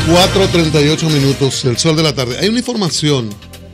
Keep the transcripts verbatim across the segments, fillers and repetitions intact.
cuatro treinta y ocho minutos, el sol de la tarde. Hay una información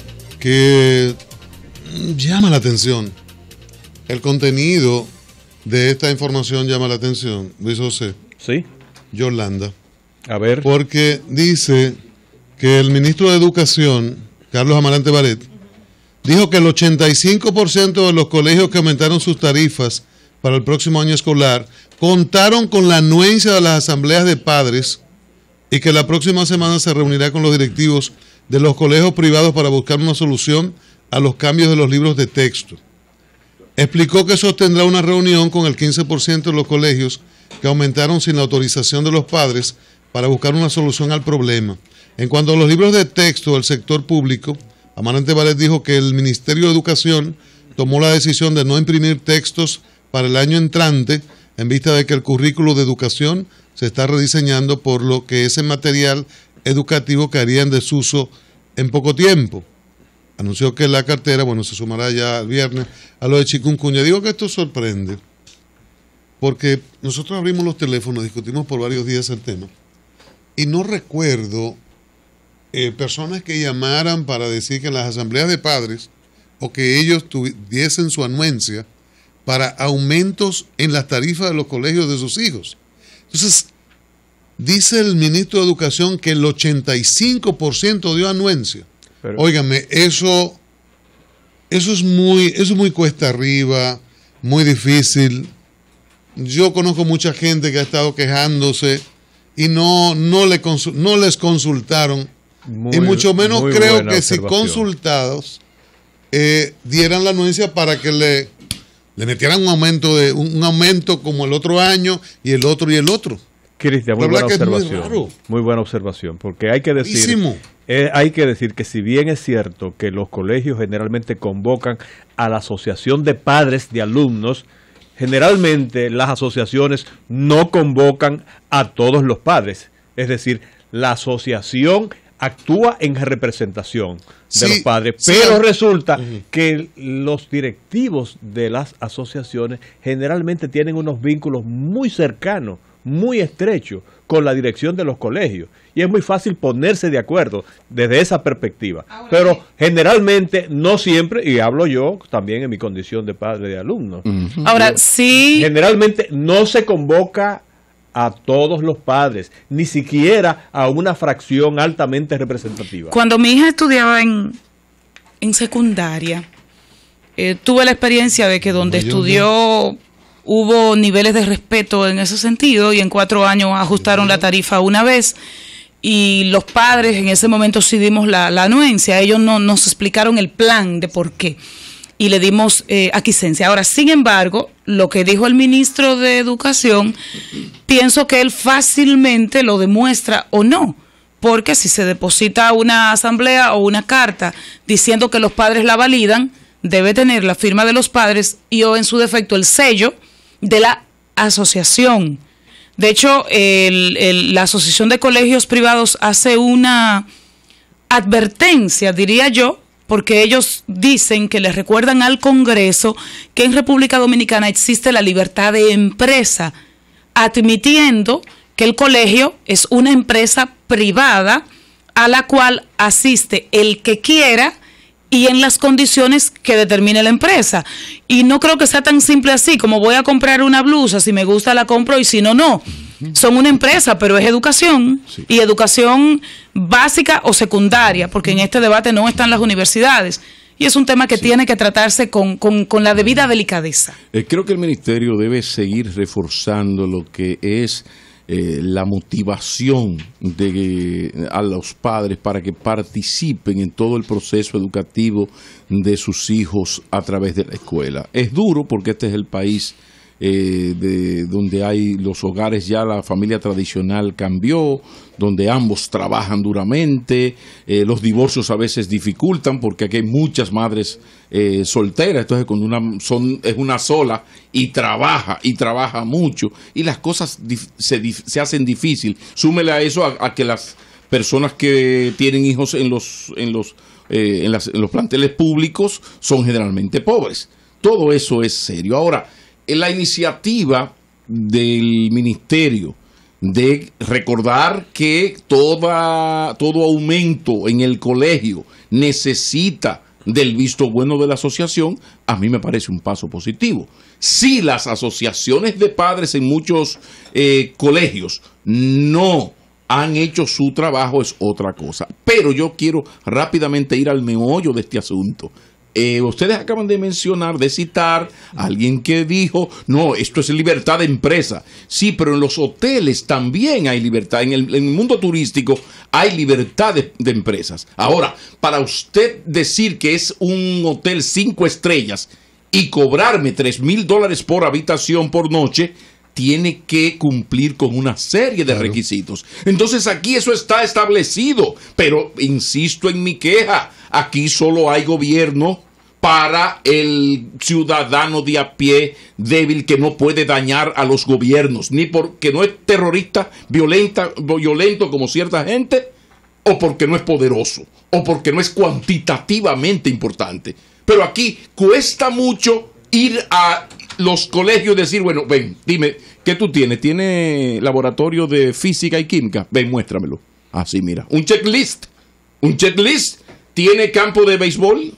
que llama la atención. El contenido de esta información llama la atención, Luis José. Sí. Yolanda. A ver. Porque dice que el ministro de Educación, Carlos Amarante Baret, dijo que el ochenta y cinco por ciento de los colegios que aumentaron sus tarifas para el próximo año escolar contaron con la anuencia de las asambleas de padres y que la próxima semana se reunirá con los directivos de los colegios privados para buscar una solución a los cambios de los libros de texto. Explicó que sostendrá una reunión con el quince por ciento de los colegios que aumentaron sin la autorización de los padres para buscar una solución al problema. En cuanto a los libros de texto del sector público, Amarante Baret dijo que el Ministerio de Educación tomó la decisión de no imprimir textos para el año entrante en vista de que el currículo de educación se está rediseñando, por lo que ese material educativo caería en desuso en poco tiempo. Anunció que la cartera, bueno, se sumará ya el viernes a lo de chikungunya. Digo que esto sorprende, porque nosotros abrimos los teléfonos, discutimos por varios días el tema, y no recuerdo eh, personas que llamaran para decir que en las asambleas de padres, o que ellos tuviesen su anuencia para aumentos en las tarifas de los colegios de sus hijos. Entonces, dice el ministro de Educación que el ochenta y cinco por ciento dio anuencia. Pero, óigame, eso, eso es muy, eso es muy cuesta arriba, muy difícil. Yo conozco mucha gente que ha estado quejándose y no, no, le consu- no les consultaron, muy, y mucho menos creo que si consultados eh, dieran la anuencia para que le, le metieran un aumento de un, un aumento como el otro año y el otro y el otro. Cristian, muy buena observación. Muy, muy buena observación, porque hay que decir, eh, hay que decir que si bien es cierto que los colegios generalmente convocan a la asociación de padres de alumnos, generalmente las asociaciones no convocan a todos los padres. Es decir, la asociación actúa en representación de sí, los padres, sí, pero sí. resulta uh-huh. que los directivos de las asociaciones generalmente tienen unos vínculos muy cercanos, muy estrecho con la dirección de los colegios, y es muy fácil ponerse de acuerdo desde esa perspectiva. Ahora, pero generalmente, no siempre, y hablo yo también en mi condición de padre de alumnos. Uh-huh. Ahora, sí. Generalmente no se convoca a todos los padres, ni siquiera a una fracción altamente representativa. Cuando mi hija estudiaba en, en secundaria, eh, tuve la experiencia de que donde no, estudió... hubo niveles de respeto en ese sentido, y en cuatro años ajustaron la tarifa una vez, y los padres en ese momento sí dimos la, la anuencia. Ellos no nos explicaron el plan de por qué, y le dimos eh, aquiescencia. Ahora, sin embargo, lo que dijo el ministro de Educación, pienso que él fácilmente lo demuestra o no, porque si se deposita una asamblea o una carta diciendo que los padres la validan, debe tener la firma de los padres y o en su defecto el sello de la asociación. De hecho, el, el, la Asociación de Colegios Privados hace una advertencia, diría yo, porque ellos dicen que les recuerdan al Congreso que en República Dominicana existe la libertad de empresa, admitiendo que el colegio es una empresa privada a la cual asiste el que quiera y en las condiciones que determine la empresa. Y no creo que sea tan simple así, como voy a comprar una blusa, si me gusta la compro y si no, no. Son una empresa, pero es educación, sí. y educación básica o secundaria, porque en este debate no están las universidades. Y es un tema que sí. tiene que tratarse con, con, con la debida delicadeza. Eh, creo que el Ministerio debe seguir reforzando lo que es Eh, la motivación de, eh, a los padres para que participen en todo el proceso educativo de sus hijos a través de la escuela. Es duro porque este es el país eh, de, donde hay los hogares, ya la familia tradicional cambió, donde ambos trabajan duramente, eh, los divorcios a veces dificultan porque aquí hay muchas madres eh, solteras, entonces cuando una son es una sola y trabaja y trabaja mucho y las cosas dif- se, dif- se hacen difícil. Súmele a eso a, a que las personas que tienen hijos en los en los eh, en, las, en los planteles públicos son generalmente pobres. Todo eso es serio. Ahora, en la iniciativa del ministerio de recordar que toda, todo aumento en el colegio necesita del visto bueno de la asociación, a mí me parece un paso positivo. Si las asociaciones de padres en muchos eh, colegios no han hecho su trabajo, es otra cosa. Pero yo quiero rápidamente ir al meollo de este asunto. Eh, ustedes acaban de mencionar, de citar a alguien que dijo, no, esto es libertad de empresa. Sí, pero en los hoteles también hay libertad. En el, en el mundo turístico hay libertad de, de empresas. Ahora, para usted decir que es un hotel cinco estrellas y cobrarme tres mil dólares por habitación por noche, tiene que cumplir con una serie de claro. requisitos. Entonces aquí eso está establecido, pero insisto en mi queja, aquí solo hay gobierno para el ciudadano de a pie débil que no puede dañar a los gobiernos, ni porque no es terrorista, violenta, violento como cierta gente, o porque no es poderoso, o porque no es cuantitativamente importante. Pero aquí cuesta mucho ir a los colegios y decir, bueno, ven, dime, ¿qué tú tienes? ¿Tiene laboratorio de física y química? Ven, muéstramelo. Así, mira, un checklist. Un checklist. ¿Tiene campo de béisbol?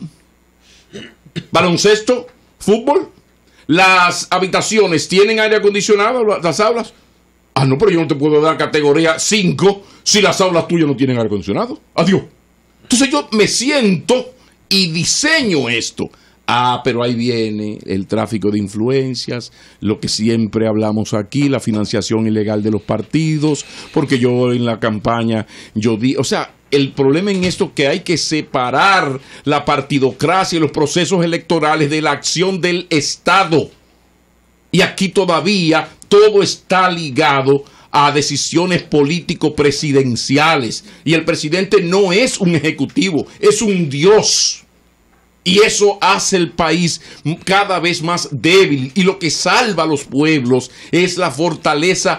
¿Baloncesto? ¿Fútbol? ¿Las habitaciones tienen aire acondicionado, las aulas? Ah, no, pero yo no te puedo dar categoría cinco si las aulas tuyas no tienen aire acondicionado. Adiós. Entonces yo me siento y diseño esto. Ah, pero ahí viene el tráfico de influencias, lo que siempre hablamos aquí, la financiación ilegal de los partidos, porque yo en la campaña, yo di, o sea, el problema en esto es que hay que separar la partidocracia y los procesos electorales de la acción del Estado. Y aquí todavía todo está ligado a decisiones político-presidenciales. Y el presidente no es un ejecutivo, es un dios. Y eso hace el país cada vez más débil. Y lo que salva a los pueblos es la fortaleza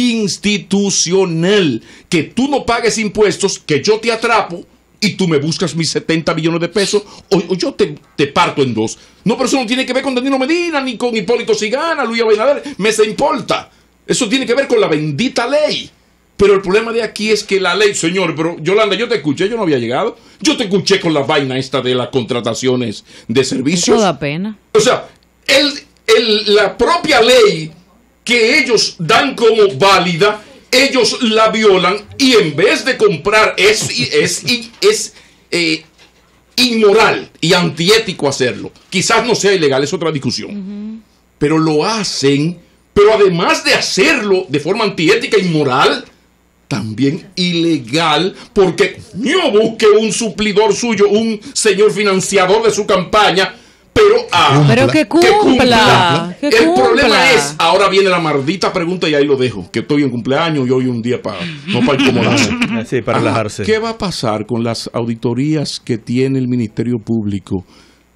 institucional. Que tú no pagues impuestos, que yo te atrapo y tú me buscas mis setenta millones de pesos o, o yo te, te parto en dos. No, pero eso no tiene que ver con Danilo Medina, ni con Hipólito Cigana, Luis Abinader. Me se importa. Eso tiene que ver con la bendita ley. Pero el problema de aquí es que la ley, señor, pero Yolanda, yo te escuché, yo no había llegado. Yo te escuché con la vaina esta de las contrataciones de servicios. Eso da pena. O sea, el, el, la propia ley que ellos dan como válida, ellos la violan y en vez de comprar, es, es, es, es eh, inmoral y antiético hacerlo. Quizás no sea ilegal, es otra discusión. Uh-huh. Pero lo hacen, pero además de hacerlo de forma antiética e inmoral, también ilegal, porque no busque un suplidor suyo, un señor financiador de su campaña, pero, ah, pero que cumpla, que cumpla. Que el cumpla. Problema es, ahora viene la maldita pregunta y ahí lo dejo, que estoy en cumpleaños y hoy un día para no para incomodarse. Sí, para Ajá, relajarse. ¿Qué va a pasar con las auditorías que tiene el Ministerio Público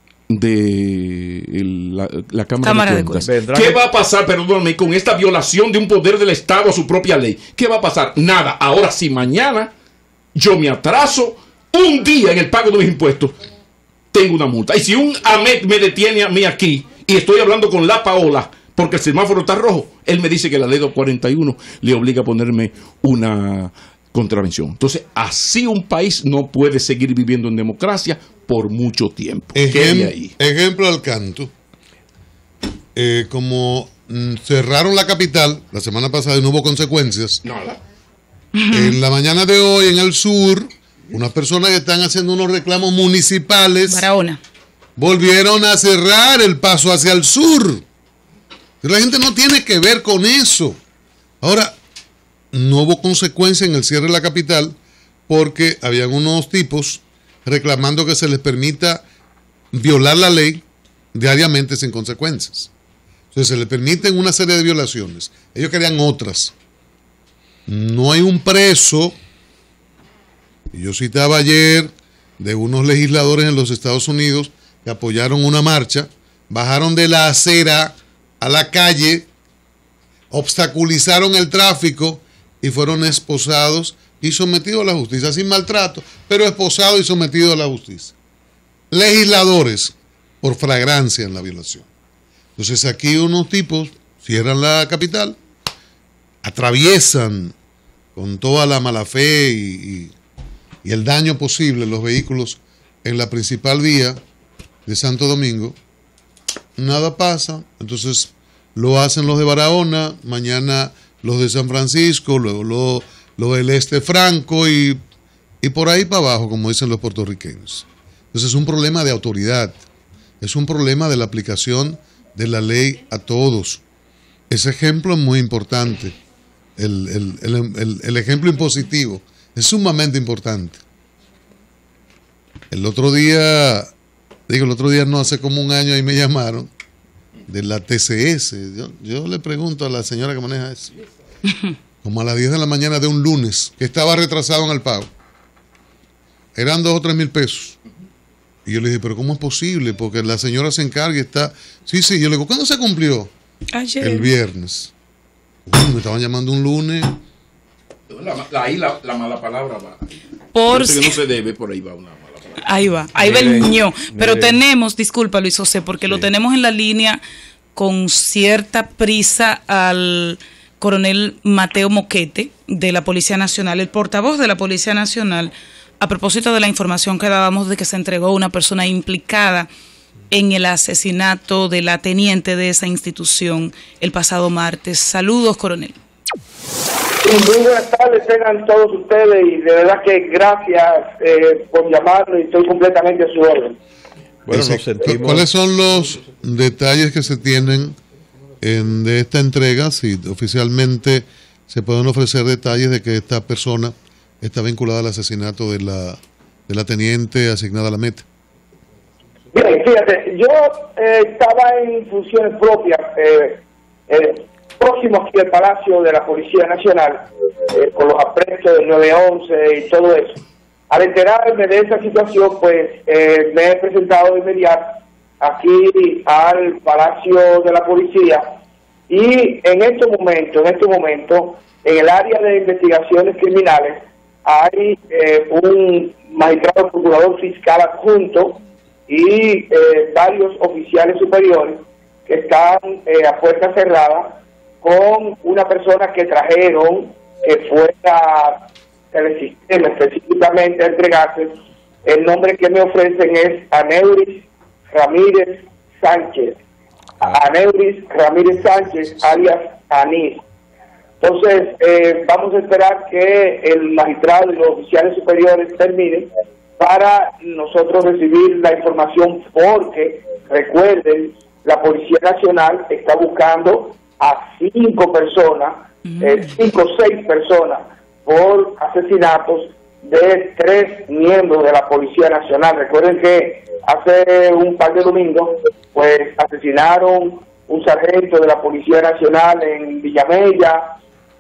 de el, la, la Cámara, Cámara de Cuentas? De ¿Qué va a pasar, perdóname, con esta violación de un poder del Estado a su propia ley? ¿Qué va a pasar? Nada. Ahora, si mañana yo me atraso un día en el pago de mis impuestos, tengo una multa. Y si un AMET me detiene a mí aquí y estoy hablando con la Paola porque el semáforo está rojo, él me dice que la ley dos cuarenta y uno le obliga a ponerme una contravención. Entonces, así un país no puede seguir viviendo en democracia por mucho tiempo. Ejem ahí? Ejemplo al canto. Eh, como mm, cerraron la capital la semana pasada y no hubo consecuencias. Nada. En la mañana de hoy, en el sur, unas personas que están haciendo unos reclamos municipales Barahona. volvieron a cerrar el paso hacia el sur. La gente no tiene que ver con eso. Ahora, no hubo consecuencia en el cierre de la capital porque habían unos tipos reclamando que se les permita violar la ley diariamente sin consecuencias. Entonces se les permiten una serie de violaciones. Ellos querían otras. No hay un preso. Yo citaba ayer de unos legisladores en los Estados Unidos que apoyaron una marcha, bajaron de la acera a la calle, obstaculizaron el tráfico y fueron esposados y sometidos a la justicia, sin maltrato, pero esposados y sometidos a la justicia. Legisladores por flagrancia en la violación. Entonces aquí unos tipos cierran la capital atraviesan con toda la mala fe y, y, y el daño posible los vehículos en la principal vía de Santo Domingo, nada pasa. Entonces lo hacen los de Barahona, mañana los de San Francisco, luego los lo del Este Franco y, y por ahí para abajo, como dicen los puertorriqueños. Entonces es un problema de autoridad, es un problema de la aplicación de la ley a todos. Ese ejemplo es muy importante, el, el, el, el, el ejemplo impositivo es sumamente importante. El otro día, digo el otro día no, hace como un año ahí me llamaron de la T C S. Yo, yo le pregunto a la señora que maneja eso, como a las diez de la mañana de un lunes, que estaba retrasado en el pago. Eran dos o tres mil pesos. Y yo le dije, pero ¿cómo es posible? Porque la señora se encarga y está... Sí, sí, yo le digo, ¿cuándo se cumplió? Ayer. El viernes. Uy, me estaban llamando un lunes. La, la, ahí la, la mala palabra va. Por si... que no se debe, por ahí va una mala palabra. Ahí va, ahí va el ño. Pero tenemos, disculpa Luis José, porque sí. lo tenemos en la línea con cierta prisa al coronel Mateo Moquete de la Policía Nacional, el portavoz de la Policía Nacional, a propósito de la información que dábamos de que se entregó una persona implicada en el asesinato de la teniente de esa institución el pasado martes. Saludos, coronel. Sí, muy buenas tardes, tengan todos ustedes y de verdad que gracias eh, por llamarme y estoy completamente a su orden. Bueno, nos sentimos... ¿Cuáles son los detalles que se tienen en, de esta entrega? Si oficialmente se pueden ofrecer detalles de que esta persona está vinculada al asesinato de la, de la teniente asignada a la meta. Bien, fíjate, yo eh, estaba en funciones propias, eh, eh, próximo aquí al Palacio de la Policía Nacional, eh, con los aprestos del nueve once y todo eso. Al enterarme de esa situación, pues eh, me he presentado de inmediato aquí al Palacio de la Policía y en este momento, en este momento, en el área de investigaciones criminales, hay eh, un magistrado procurador fiscal adjunto y eh, varios oficiales superiores que están eh, a puerta cerrada con una persona que trajeron que fuera del sistema específicamente a entregarse. El nombre que me ofrecen es Aneuris Ramírez Sánchez. Aneuris Ramírez Sánchez, alias Anís. Entonces, eh, vamos a esperar que el magistrado y los oficiales superiores terminen para nosotros recibir la información, porque, recuerden, la Policía Nacional está buscando a cinco personas, eh, cinco o seis personas, por asesinatos de tres miembros de la Policía Nacional. Recuerden que hace un par de domingos, pues, asesinaron un sargento de la Policía Nacional en Villamella,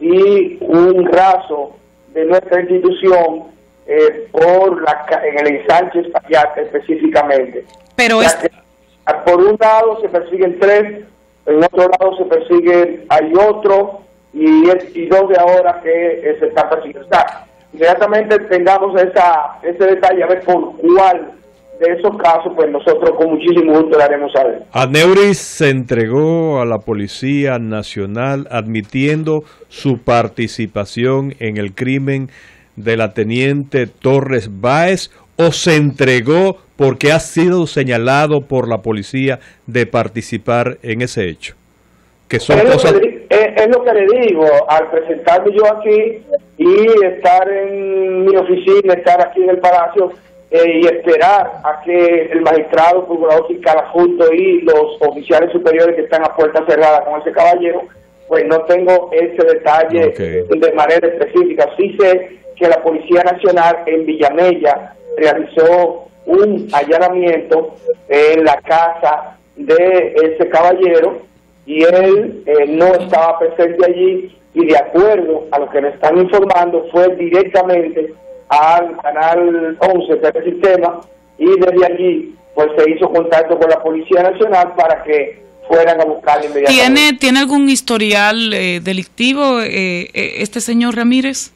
y un raso de nuestra institución eh, por la, en el ensanche espacial específicamente. Pero es... que, por un lado se persiguen tres, en otro lado se persiguen, hay otro, y, y dos de ahora que eh, se están persiguiendo. O sea, inmediatamente tengamos esa ese detalle, a ver por cuál de esos casos, pues nosotros con muchísimo gusto le haremos saber. Aneuris se entregó a la Policía Nacional admitiendo su participación en el crimen de la teniente Torres Báez, o se entregó porque ha sido señalado por la policía de participar en ese hecho. Que son es, cosas... lo que, es, es lo que le digo, al presentarme yo aquí y estar en mi oficina, estar aquí en el Palacio, Eh, y esperar a que el magistrado, procurador fiscal adjunto y los oficiales superiores que están a puerta cerrada con ese caballero, pues no tengo ese detalle okay. de manera específica. Sí sé que la Policía Nacional en Villamella realizó un allanamiento en la casa de ese caballero y él eh, no estaba presente allí, y de acuerdo a lo que me están informando fue directamente al canal once del sistema, y desde allí pues se hizo contacto con la Policía Nacional para que fueran a buscar inmediatamente. ¿Tiene, ¿tiene algún historial eh, delictivo eh, eh, este señor Ramírez?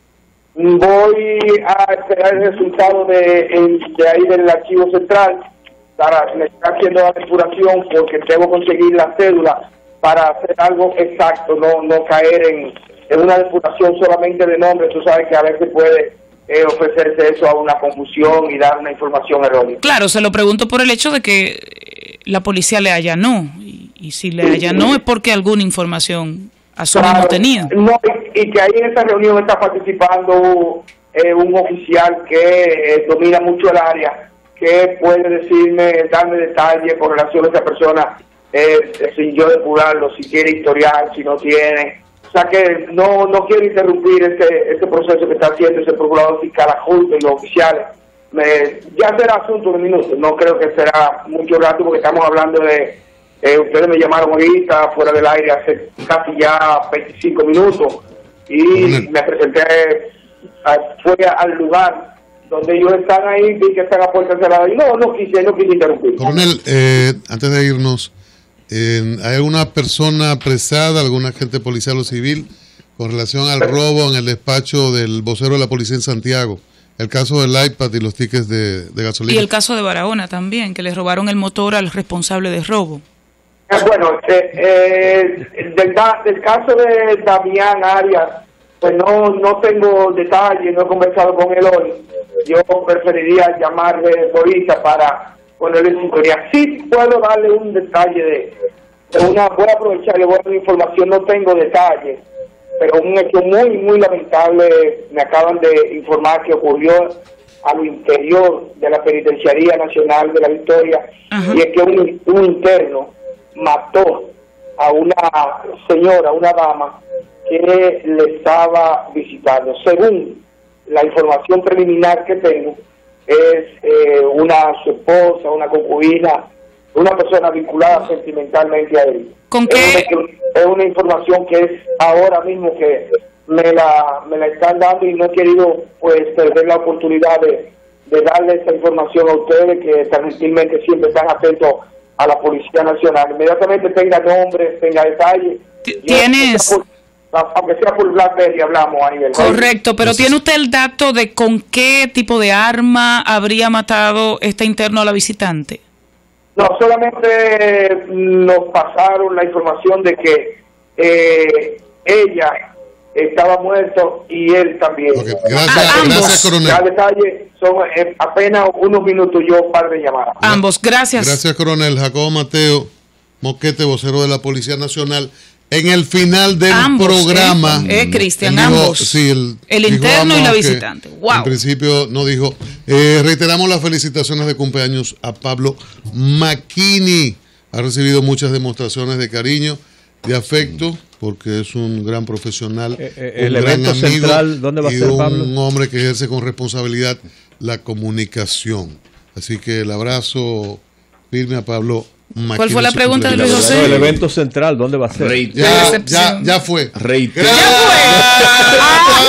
Voy a esperar el resultado de, de ahí del archivo central, para me está haciendo la depuración porque debo conseguir la cédula para hacer algo exacto, no no caer en en una depuración solamente de nombres, tú sabes que a veces puede eh, ofrecerse eso a una confusión y dar una información errónea. Claro, se lo pregunto por el hecho de que la policía le allanó, y, y si le allanó es porque alguna información asumimos claro, tenía. No, y, y que ahí en esa reunión está participando eh, un oficial que eh, domina mucho el área, que puede decirme, darme detalles con relación a esa persona, eh, sin yo depurarlo, si tiene historial, si no tiene. O sea que no no quiero interrumpir este este proceso que está haciendo ese procurador fiscal adjunto y los oficiales. Me, ya será asunto de minutos, no creo que será mucho rato porque estamos hablando de, eh, ustedes me llamaron ahorita fuera del aire hace casi ya veinticinco minutos y bueno, me presenté, a, fui al lugar donde ellos están ahí, vi que están a puerta cerrada y no, no quise, no quise interrumpir. Coronel, eh, antes de irnos, eh, ¿hay alguna persona apresada, algún agente policial o civil con relación al robo en el despacho del vocero de la policía en Santiago? El caso del iPad y los tickets de, de gasolina. Y el caso de Barahona también, que le robaron el motor al responsable de robo. Eh, bueno, eh, eh, del, del caso de Damián Arias, pues no no tengo detalles, no he conversado con él hoy. Yo preferiría llamarle ahorita para ponerle en sintonía. Sí puedo darle un detalle de, de una, voy a aprovechar, le voy a dar información, no tengo detalles, pero un hecho muy, muy lamentable me acaban de informar que ocurrió al interior de la Penitenciaría Nacional de la Victoria. Ajá. Y es que un, un interno mató a una señora, una dama, que le estaba visitando. Según la información preliminar que tengo, es eh, una su esposa, una concubina, una persona vinculada sentimentalmente a él. ¿Con qué? Es una, es una información que es ahora mismo que me la me la están dando y no he querido pues perder la oportunidad de, de darle esta información a ustedes que tan gentilmente siempre están atentos a la Policía Nacional. Inmediatamente tenga nombres, tenga detalles. ¿Tienes? Aunque sea por BlackBerry hablamos a nivel. Correcto, pero ¿tiene usted el dato de con qué tipo de arma habría matado este interno a la visitante? No, solamente nos pasaron la información de que eh, ella estaba muerto y él también. Okay. Gracias, ambos. Gracias, coronel. Ya detalle, son eh, apenas unos minutos yo un par de llamadas. Ambos, gracias. Gracias, coronel. Jacobo Mateo Moquete, vocero de la Policía Nacional. En el final del ambos, programa, eh, eh, Cristian, ambos, sí, el, el interno y la visitante. Wow. En principio no dijo. Eh, reiteramos las felicitaciones de cumpleaños a Pablo Macchini. Ha recibido muchas demostraciones de cariño, de afecto, porque es un gran profesional, eh, eh, el evento central, ¿dónde va a ser, Pablo? Un hombre que ejerce con responsabilidad la comunicación. Así que el abrazo firme a Pablo Macchini. ¿Cuál fue la pregunta de Luis José? El evento central, ¿dónde va a ser? Ya, ya, ya fue. Reitero. ¡Ya fue!